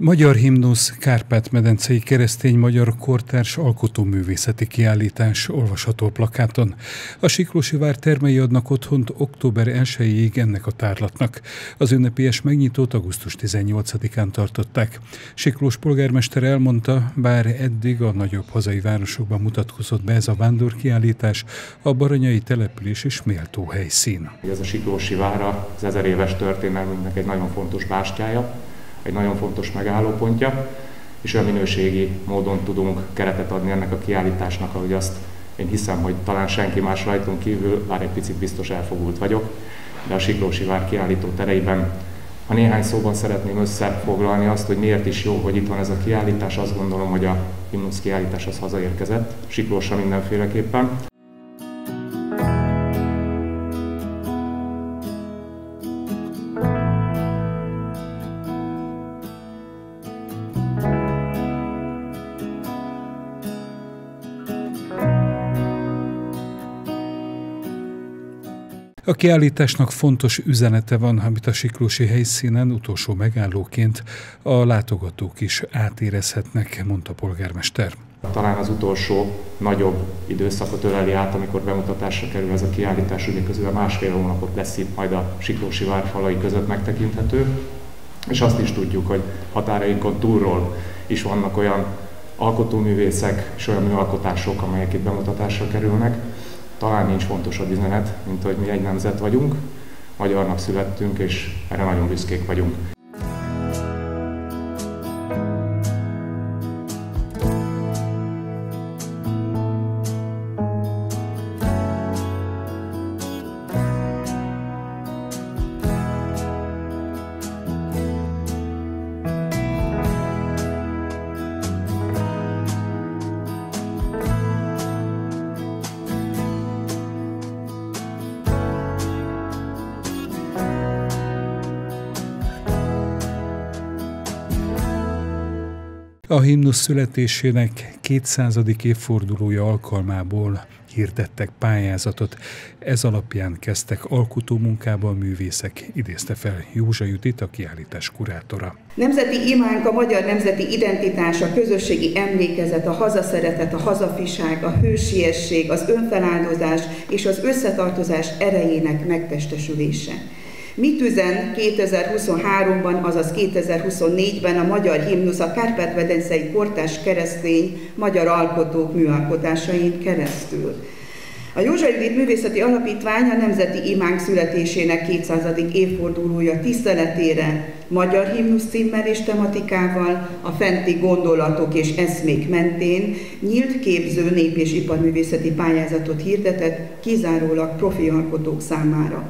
Magyar himnusz Kárpát-medencei keresztény-magyar kortárs alkotóművészeti kiállítás olvasható plakáton. A Siklósivár termei adnak otthont október 1-ig ennek a tárlatnak. Az ünnepélyes megnyitót augusztus 18-án tartották. Siklós polgármester elmondta, bár eddig a nagyobb hazai városokban mutatkozott be ez a vándorkiállítás, a baranyai település is méltó helyszín. Ez a Siklósivár az 1000 éves történelmünknek egy nagyon fontos bástyája, egy nagyon fontos megállópontja, és olyan minőségi módon tudunk keretet adni ennek a kiállításnak, ahogy azt én hiszem, hogy talán senki más rajtunk kívül, bár egy picit biztos elfogult vagyok, de a Siklósivár kiállító tereiben, ha néhány szóban szeretném összefoglalni azt, hogy miért is jó, hogy itt van ez a kiállítás, azt gondolom, hogy a himnusz kiállítás az hazaérkezett, Siklósra mindenféleképpen. A kiállításnak fontos üzenete van, amit a siklósi helyszínen utolsó megállóként a látogatók is átérezhetnek, mondta a polgármester. Talán az utolsó nagyobb időszakot öleli át, amikor bemutatásra kerül ez a kiállítás, ugye közül 1,5 hónapot lesz itt majd a Siklósivár falai között megtekinthető, és azt is tudjuk, hogy határainkon túlról is vannak olyan alkotóművészek és olyan műalkotások, amelyek itt bemutatásra kerülnek. Talán nincs fontosabb üzenet, mint hogy mi egy nemzet vagyunk, magyarnak születtünk, és erre nagyon büszkék vagyunk. A himnusz születésének 200. évfordulója alkalmából hirdettek pályázatot. Ez alapján kezdtek alkotómunkában a művészek, idézte fel Józsa Judit, a kiállítás kurátora. Nemzeti imánk a magyar nemzeti identitás, a közösségi emlékezet, a hazaszeretet, a hazafiság, a hősiesség, az önfeláldozás és az összetartozás erejének megtestesülése. Mit üzen 2023-ban, azaz 2024-ben a magyar himnusz a Kárpát-medencei kortárs keresztény magyar alkotók műalkotásain keresztül? A Józsa Judit Művészeti Alapítvány a Nemzeti Imánk születésének 200. évfordulója tiszteletére magyar himnusz címmel és tematikával a fenti gondolatok és eszmék mentén nyílt képző nép- és iparművészeti pályázatot hirdetett kizárólag profi alkotók számára.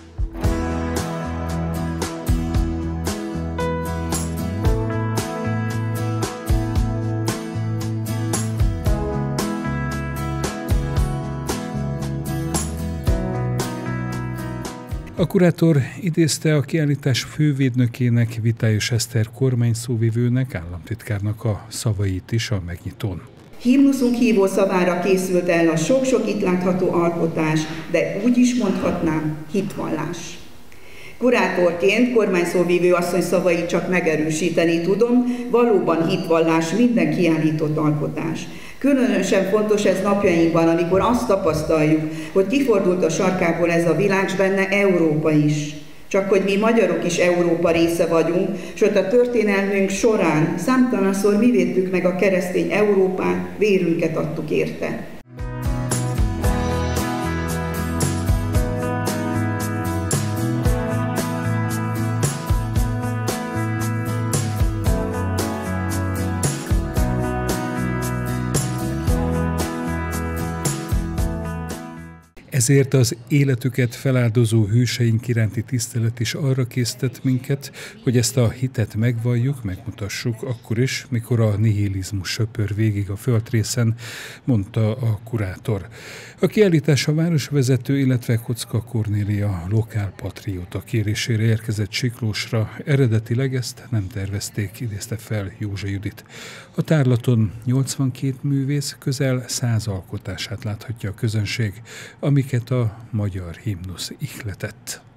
A kurátor idézte a kiállítás fővédnökének, Vitályos Eszter kormányszóvivőnek, államtitkárnak a szavait is a megnyitón. Himnuszunk hívó szavára készült el a sok-sok itt látható alkotás, de úgy is mondhatnám, hitvallás. Kurátorként kormányszóvivő asszony szavait csak megerősíteni tudom, valóban hitvallás minden kiállított alkotás. Különösen fontos ez napjainkban, amikor azt tapasztaljuk, hogy kifordult a sarkából ez a világ, s benne Európa is. Csak hogy mi magyarok is Európa része vagyunk, sőt a történelmünk során számtalanszor mi védtük meg a keresztény Európát, vérünket adtuk érte. Ezért az életüket feláldozó hőseink iránti tisztelet is arra késztet minket, hogy ezt a hitet megvalljuk, megmutassuk akkor is, mikor a nihilizmus söpör végig a földrészen, mondta a kurátor. A kiállítás a városvezető, illetve Kocka Kornélia lokálpatrióta kérésére érkezett Siklósra. Eredetileg ezt nem tervezték, idézte fel Józsa Judit. A tárlaton 82 művész közel 100 alkotását láthatja a közönség, amiket a magyar himnusz ihletett.